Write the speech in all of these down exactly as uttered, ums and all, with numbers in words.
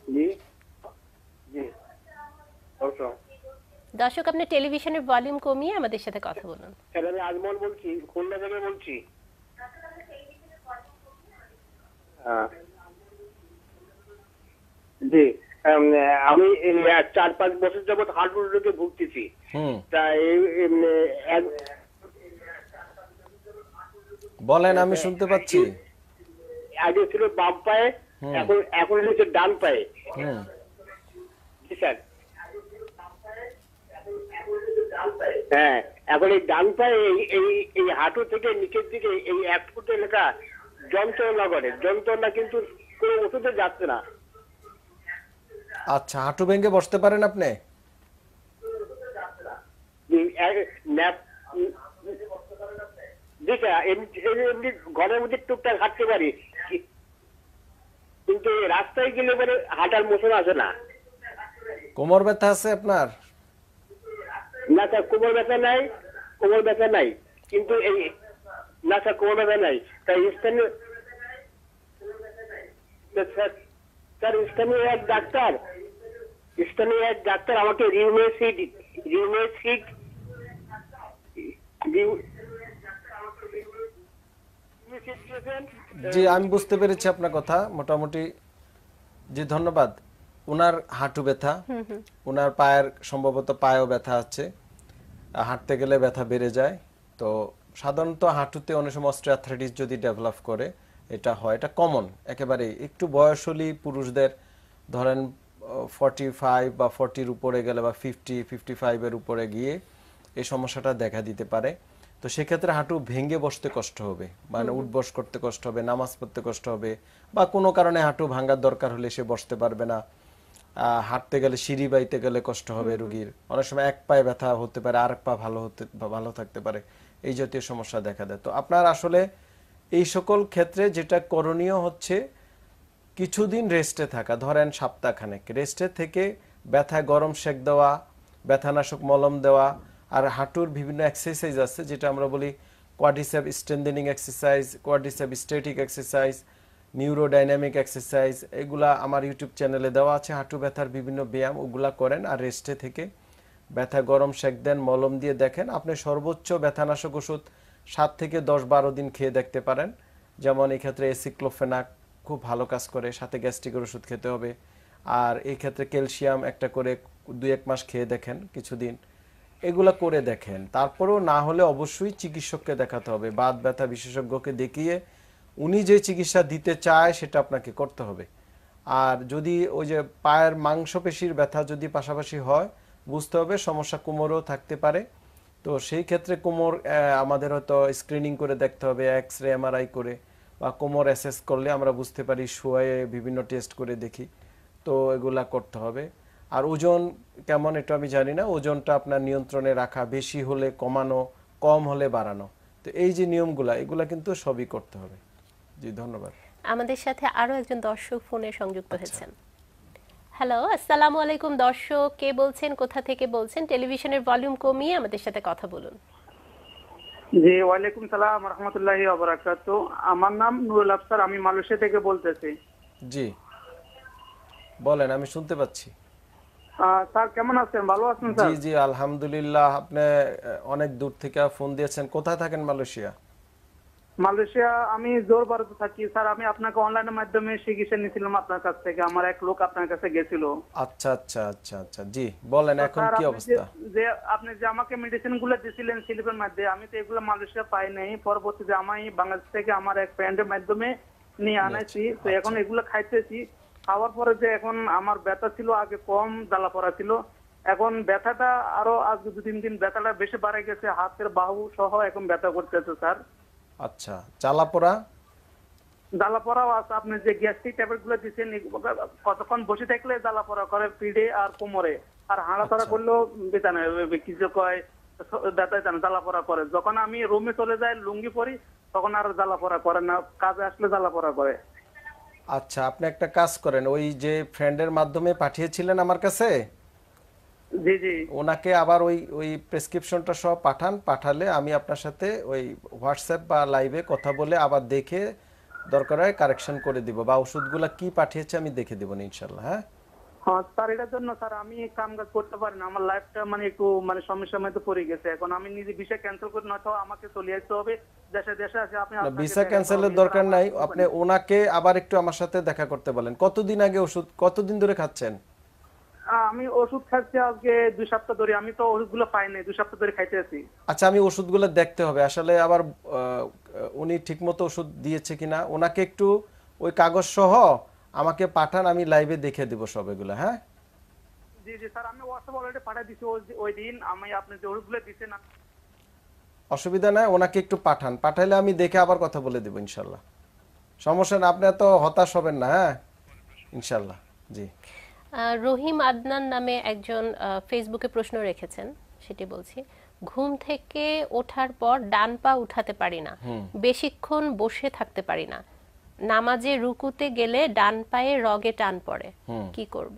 জি জি অবশ্যই। দর্শক, আপনি টেলিভিশনের ভলিউম কমিয়ে আমাদের সাথে কথা বলুন। স্যার আমি আজমল বলছি, খুলনা থেকে বলছি। হ্যাঁ জি। আম, আমি এই এক চার পাঁচ বছর যাবৎ হাঁটুর রোগে ভুগতেছি। হুম, তা এই এম, এক- বলেন, আমি শুনতে পাচ্ছি। আগে ছিল বাম পায়ে, হুম এখন এখন হচ্ছে ডান পায়ে। হুম জি স্যার। হ্যাঁ, এখন এই ডান পায়ে এই এই এই হাঁটু থেকে নিচের দিকে এই এক ফুট এলাকা যন্ত্রণা করে, যন্ত্রণা কিন্তু কোনো ওষুধে যাচ্ছে না। আচ্ছা, হাঁটু ভেঙে বসতে পারেন আপনি? এই এক- ন্যাপ- জি স্যার, এমনি এমনি ঘরের মধ্যে টুকটাক হাঁটতে পারি, কি- কিন্তু এই রাস্তায় গেলে পরে হাঁটার মোশন আসে না। কোমর ব্যথা আছে আপনার? না স্যার, কোমর ব্যথা নাই, কোমর ব্যথা নাই, কিন্তু এই না স্যার, কোমর ব্যথা নাই। তাই স্থানীয় স্যার স্যার স্থানীয় এক ডাক্তার স্থানীয় এক ডাক্তার আমাকে রিউমেসিড রিউমেসিড জি, আমি বুঝতে পেরেছি আপনার কথা মোটামুটি। জি, ধন্যবাদ। ওনার হাঁটু ব্যথা, ওনার পায়ের সম্ভবত পায়েও ব্যথা আছে, আহ, হাঁটতে গেলে ব্যথা বেড়ে যায়। তো সাধারণত হাঁটুতে অনেক সময় অস্টিওআর্থ্রাইটিস যদি ডেভেলপ করে, এটা হয়, এটা কমন একেবারেই। একটু বয়স হলেই পুরুষদের ধরেন ফর্টি ফাইভ বা ফর্টির উপরে গেলে বা ফিফটি ফিফটি ফাইভের উপরে গিয়ে এই সমস্যাটা দেখা দিতে পারে। তো সেক্ষেত্রে হাঁটু ভেঙে বসতে কষ্ট হবে, মানে উঠবস করতে কষ্ট হবে, নামাজ পড়তে কষ্ট হবে, বা কোনো কারণে হাঁটু ভাঙার দরকার হলে সে বসতে পারবে না। আহ, হাঁটতে গেলে সিঁড়ি বাইতে গেলে কষ্ট হবে রুগীর। অনেক সময় এক পায়ে ব্যথা হতে পারে, আর এক পা ভালো হতে ভালো থাকতে পারে, এই জাতীয় সমস্যা দেখা দেয়। তো আপনার আসলে এই সকল ক্ষেত্রে যেটা করণীয় হচ্ছে কিছুদিন রেস্টে থাকা, ধরেন সপ্তাহখানেক রেস্টে থেকে ব্যথা গরম সেক দেওয়া, ব্যথানাশক মলম দেওয়া, আর হাঁটুর বিভিন্ন এক্সারসাইজ আছে যেটা আমরা বলি quadricep strengthening exercise, quadricep static exercise, neurodynamic exercise, এগুলা আমার ইউটিউব চ্যানেলে দেওয়া আছে। হাঁটু ব্যথার বিভিন্ন ব্যায়াম, ওগুলা করেন আর রেস্টে থেকে ব্যথা গরম সেক দেন, মলম দিয়ে দেখেন। আপনি সর্বোচ্চ ব্যথানাশক ওষুধ সাত থেকে দশ বারো দিন খেয়ে দেখতে পারেন। যেমন এই ক্ষেত্রে এসিক্লোফেনাক খুব ভালো কাজ করে, সাথে গ্যাস্ট্রিকের ওষুধ খেতে হবে। আর এই ক্ষেত্রে ক্যালসিয়াম একটা করে দুই এক মাস খেয়ে দেখেন কিছুদিন, এগুলা করে দেখেন। তারপরেও না হলে অবশ্যই চিকিৎসককে দেখাতে হবে, বাত ব্যথা বিশেষজ্ঞকে দেখিয়ে উনি যে চিকিৎসা দিতে চায় সেটা আপনাকে করতে হবে। আর যদি ওই যে পায়ের মাংসপেশির ব্যথা যদি পাশাপাশি হয়, বুঝতে হবে সমস্যা কোমরেও থাকতে পারে। তো সেই ক্ষেত্রে কোমর আহ, আমাদের হয়তো স্ক্রিনিং করে দেখতে হবে, এক্স রে এমআরআই করে, বা কোমর অ্যাসেস করলে আমরা বুঝতে পারি, শুয়ে বিভিন্ন টেস্ট করে দেখি। তো এগুলা করতে হবে। আর ওজন কেমন এটা আমি জানি না, ওজনটা আপনার নিয়ন্ত্রণে রাখা, বেশি হলে কমানো, কম হলে বাড়ানো। তো এই যে নিয়মগুলা, এগুলা কিন্তু সবই করতে হবে। জি, ধন্যবাদ। আমাদের সাথে আরো একজন দর্শক ফোনে সংযুক্ত আচ্ছা, হয়েছেন। হ্যালো, আসসালামু আলাইকুম দর্শক, কে বলছেন, কোথা থেকে বলছেন? টেলিভিশনের ভলিউম কমিয়ে আমাদের সাথে কথা বলুন। জি, ওয়ালাইকুম সালাম রহমতুল্লাহি ওয়া বারাকাতু। আমার নাম নুরুল আফসার, আমি মালয়েশিয়া থেকে বলতেছি। জি বলেন, আমি শুনতে পাচ্ছি। আহ, স্যার কেমন আছেন? ভালো আছেন জি স্যার? জি আলহামদুলিল্লাহ। আপনি আহ, অনেক দূর থেকে ফোন দিয়েছেন, কোথায় থাকেন মালয়েশিয়া? মালয়েশিয়া, আমি জোরবারুতে থাকি স্যার। আমি আপনাকে অনলাইনের মাধ্যমে চিকিৎসা নিয়েছিলাম আপনার কাছ থেকে, আমার এক লোক আপনার কাছে গেছিল। আচ্ছা আচ্ছা আচ্ছা আচ্ছা জি বলেন, তো এখন স্যার কি আপনি যে অবস্থা? যে আপনি যে আমাকে মেডিসিন গুলো দিয়েছিলেন স্লিপের মাধ্যমে, আমি তো এগুলো মালয়েশিয়া পাই নাই। পরবর্তীতে আমি বাংলাদেশ থেকে আমার এক ফ্রেন্ডের মাধ্যমে নিয়ে আনাইছি। তো এখন এগুলো খাইতেছি। খাওয়ার পরে যে এখন আমার ব্যথা ছিল আগে কম, জ্বালা পড়া ছিল, এখন ব্যথাটা আরো আজ দু তিন দিন ব্যথাটা বেশি বাড়ে গেছে, হাতের বাহু সহ এখন ব্যথা করতেছে স্যার। আচ্ছা, জ্বালাপোড়া? জ্বালা পড়াও আছে। আপনি যে গ্যাস্ট্রিক ট্যাবলেট গুলো দিচ্ছেন, কতক্ষণ বসে থাকলে জ্বালা পড়া করে পিঠে আর কোমরে, আর হাঁড়াচড়া আচ্ছা করলেও ব্যথা নেই, কিছু কয় ব্যথা জ্বালা পড়া করে। যখন আমি রুমে চলে যাই লুঙ্গি পরি, তখন আর জ্বালা পড়া করে না, কাজে আসলে জ্বালা পড়া করে। আচ্ছা, আপনি একটা কাজ করেন, ওই যে ফ্রেন্ডের মাধ্যমে পাঠিয়েছিলেন আমার কাছে, জি জি ওনাকে আবার ওই ওই প্রেসক্রিপশনটা সহ পাঠান। পাঠালে আমি আপনার সাথে ওই হোয়াটসঅ্যাপ বা লাইভে কথা বলে আবার দেখে দরকার হয় কারেকশন করে দিব, বা ওষুধগুলো কি পাঠিয়েছে আমি দেখে দেবো ইনশাল্লাহ। হ্যাঁ, হ্যাঁ স্যার, এটার জন্য স্যার আমি কাম কাজ করতে পারি না, আমার লাইফটা মানে একটু মানে সমস্যার মধ্যে পড়ে গেছে। এখন আমি নিজে ভিসা ক্যান্সেল করে নয়তো আমাকে চলে আসতে হবে দেশে। দেশে আছে আপনি আপনাকে ভিসা দেখা ক্যান্সেলের হবে, দরকার এছাড়া নাই, আমার আপনি ওনাকে আবার একটু আমার সাথে দেখা করতে বলেন। কতদিন আগে ওষুধ, কতদিন ধরে খাচ্ছেন? আহ, আমি ওষুধ খাচ্ছি আজকে দুই সপ্তাহ ধরে। আমি তো ওষুধগুলো পাই নাই, দুই সপ্তাহ ধরে খাইতে আছি। আচ্ছা, আমি ওষুধগুলো দেখতে হবে আসলে আবার আহ, উনি ঠিকমতো ওষুধ দিয়েছে কিনা। ওনাকে একটু ওই কাগজ সহ আমাকে পাঠান, আমি লাইভে দেখে দিব সব এগুলো। হ্যাঁ জি জি স্যার, আমি হোয়াটসঅ্যাপ অলরেডি পাঠিয়ে দিছি ওই- ওই দিন। আমি আপনি যে ওষুধগুলো দিচ্ছেন অসুবিধা নাই, ওনাকে একটু পাঠান, পাঠাইলে আমি দেখে আবার কথা বলে দেবো ইনশাল্লাহ। সমস্যা না, আপনি এত হতাশ হবেন না। হ্যাঁ ইনশাল্লাহ। জি আহ, রহিম আদনান নামে একজন আহ, ফেসবুকে প্রশ্ন রেখেছেন, সেটি বলছি। ঘুম থেকে ওঠার পর ডান পা উঠাতে পারি না, বেশিক্ষণ বসে থাকতে পারি না, নামাজে রুকুতে গেলে ডান পায়ে রগে টান পড়ে, কি করব?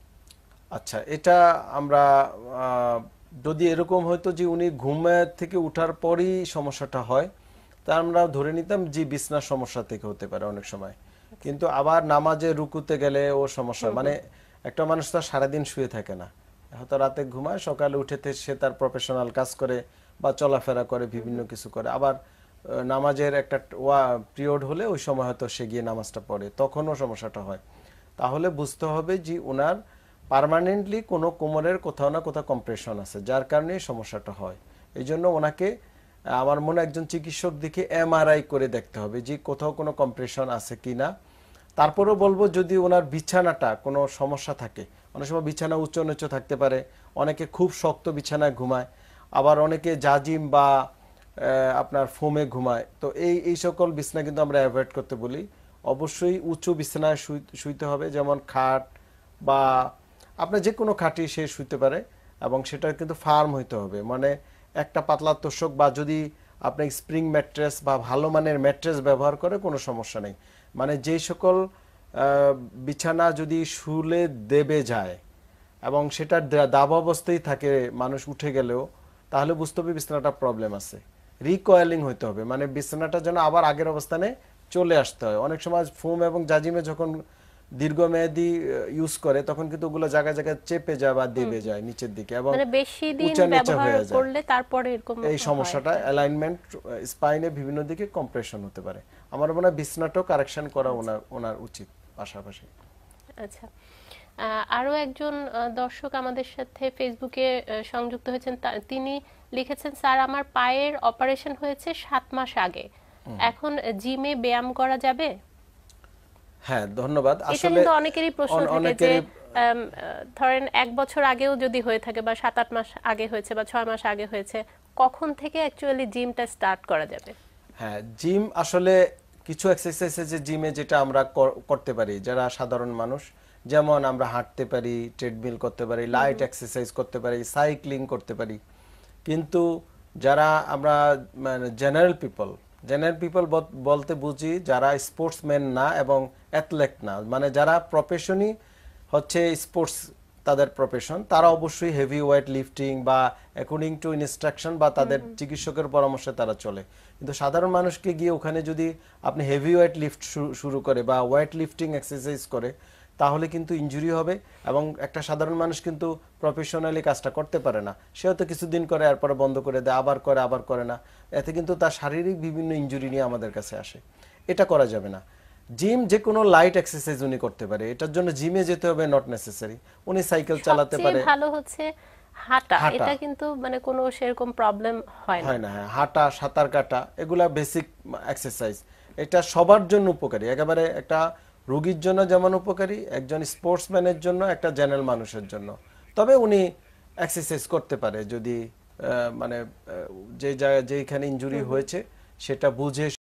আচ্ছা, এটা আমরা আহ, যদি এরকম হয়তো যে উনি ঘুমের থেকে উঠার পরই সমস্যাটা হয়, তা আমরা ধরে নিতাম যে বিছনার সমস্যা থেকে হতে পারে অনেক সময়। কিন্তু আবার নামাজে রুকুতে গেলে ও সমস্যা, মানে একটা মানুষ তো আর সারাদিন শুয়ে থাকে না, হয়তো রাতে ঘুমায়, সকালে উঠেতে সে তার প্রফেশনাল কাজ করে বা চলাফেরা করে, বিভিন্ন কিছু করে। আবার আহ, নামাজের একটা পিরিয়ড হলে ওই সময় হয়তো সে গিয়ে নামাজটা পড়ে, তখনও সমস্যাটা হয়। তাহলে বুঝতে হবে যে উনার পার্মানেন্টলি কোনো কোমরের কোথাও না কোথাও কম্প্রেশন আছে, যার কারণে এই সমস্যাটা হয়। এই জন্য ওনাকে আমার মনে হয় একজন চিকিৎসক দেখে এমআরআই করে দেখতে হবে যে কোথাও কোনো কম্প্রেশন আছে কি না। তারপরেও বলবো যদি ওনার বিছানাটা কোনো সমস্যা থাকে, অনেক সময় বিছানা উচ্চ নিচু থাকতে পারে, অনেকে খুব শক্ত বিছানায় ঘুমায়, আবার অনেকে জাজিম বা আহ, আপনার ফোমে ঘুমায়। তো এই এই সকল বিছানা কিন্তু আমরা অ্যাভয়েড করতে বলি। অবশ্যই উঁচু বিছানায় শুইতে হবে, যেমন খাট বা আপনার যে কোনো খাটই সে শুইতে পারে, এবং সেটা কিন্তু ফার্ম হইতে হবে, মানে একটা পাতলা তোষক বা যদি আপনি স্প্রিং ম্যাট্রেস বা ভালো মানের ম্যাট্রেস ব্যবহার করে কোনো সমস্যা নেই। মানে যেই সকল আহ, বিছানা যদি শুলে দেবে যায় এবং সেটা দাব অবস্থায় থাকে মানুষ উঠে গেলেও, তাহলে বুঝতে হবে বিছানাটা প্রবলেম আছে। রিকয়েলিং হইতে হবে, মানে বিছানাটা যেন আবার আগের অবস্থানে চলে আসতে হয়। অনেক সময় ফোম এবং জাজিমে যখন দীর্ঘমেয়াদী ইউজ করে তখন কিন্তু ওগুলো জায়গায় জায়গায় চেপে যায় বা দেবে যায় নিচের দিকে, এবং মানে বেশি দিন উঁচা নিচা ব্যবহার হয়ে যায়। করলে তারপরে এরকম এই সমস্যাটা অ্যালাইনমেন্ট স্পাইনে বিভিন্ন দিকে কম্প্রেশন হতে পারে। আমার মনে হয় বিছনাটাও কারেকশন করা ওনার ওনার উচিত পাশাপাশি। আচ্ছা, আহ, আরো একজন আহ, দর্শক আমাদের সাথে ফেসবুকে আহ, সংযুক্ত হয়েছেন, তা- তিনি লিখেছেন, স্যার আমার পায়ের অপারেশন হয়েছে সাত মাস আগে, এখন জিমে ব্যায়াম করা যাবে? হ্যাঁ ধন্যবাদ। এটা আসলে কিন্তু অনেকেরই প্রশ্ন অন- থাকে যে অনেকেরই আম, আহ, ধরেন এক বছর আগেও যদি হয়ে থাকে বা সাত আট মাস আগে হয়েছে বা ছয় মাস আগে হয়েছে, কখন থেকে অ্যাকচুয়ালি জিমটা স্টার্ট করা যাবে? হ্যাঁ, জিম আসলে কিছু এক্সারসাইজ আছে জিমে যেটা আমরা কর- করতে পারি যারা সাধারণ মানুষ, যেমন আমরা হাঁটতে পারি, ট্রেডমিল করতে পারি, লাইট এক্সারসাইজ করতে পারি, সাইক্লিং করতে পারি। কিন্তু যারা আমরা মানে জেনারেল পিপল, জেনারেল পিপল বলতে বুঝি যারা স্পোর্টসম্যান না এবং অ্যাথলেট না, মানে যারা প্রফেশনই হচ্ছে স্পোর্টস তাদের প্রফেশন, তারা অবশ্যই হেভি ওয়েট লিফটিং বা অ্যাকর্ডিং টু ইনস্ট্রাকশন বা তাদের চিকিৎসকের পরামর্শে তারা চলে। কিন্তু সাধারণ মানুষকে গিয়ে ওখানে যদি আপনি হেভি ওয়েট লিফট শুরু করে বা ওয়েট লিফটিং এক্সারসাইজ করে, তাহলে কিন্তু ইনজুরি হবে, এবং একটা সাধারণ মানুষ কিন্তু প্রফেশনালি কাজটা করতে পারে না। সে হয়তো কিছুদিন করে এরপরে বন্ধ করে দেয়, আবার করে আবার করে না, এতে কিন্তু তার শারীরিক বিভিন্ন ইনজুরি নিয়ে আমাদের কাছে আসে। এটা করা যাবে না। জিম যে কোনো লাইট এক্সারসাইজ উনি করতে পারে, এটার জন্য জিমে যেতে হবে নট নেসেসারি। উনি সাইকেল চালাতে পারে, সবচেয়ে ভালো হচ্ছে হাঁটা, হাঁটা। এটা কিন্তু মানে কোনো সেরকম প্রবলেম হয় না। হয় না। হ্যাঁ, হাঁটা, সাঁতার কাটা, এগুলা বেসিক এক্সারসাইজ। এটা সবার জন্য উপকারী, একেবারে একটা রোগীর জন্য যেমন উপকারী, একজন স্পোর্টসম্যানের জন্য, একটা জেনারেল মানুষের জন্য। তবে উনি এক্সারসাইজ করতে পারে যদি আহ, মানে আহ, যে জায়গায় যেখানে ইনজুরি হয়েছে সেটা বুঝে